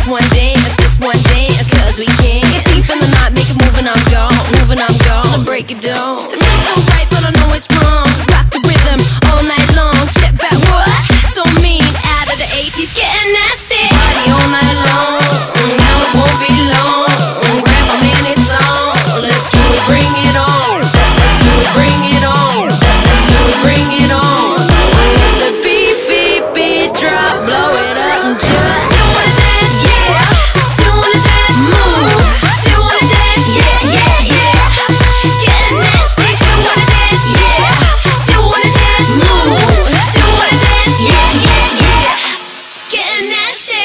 one dance, cause we can. Get deep in the night, make it move and I'm gone, till I break it down. It feels so right, but I know it's wrong. Rock the rhythm all night long. Step back, what? So mean, out of the 80s, getting nasty. Party all night long, now it won't be long. Grab a man, it's on. Let's do it, bring it on. Let's do it, bring it on. Let's do it, bring it on. Let the beat, beat, beat drop, blow it up and just. Still wanna dance, yeah. Still wanna dance, move. Still wanna dance, yeah, yeah, yeah. Getting nasty, still wanna dance, yeah. Still wanna dance, move. Still wanna dance, yeah, yeah, yeah. Getting nasty.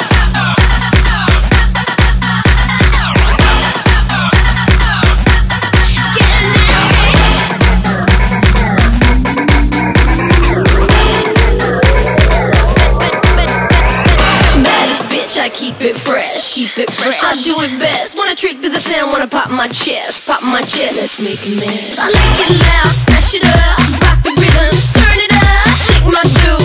I keep it fresh, I do it best. Wanna trick to the sound, wanna pop my chest, let's make a mess. I like it loud, smash it up, rock the rhythm, turn it up, shake my dude.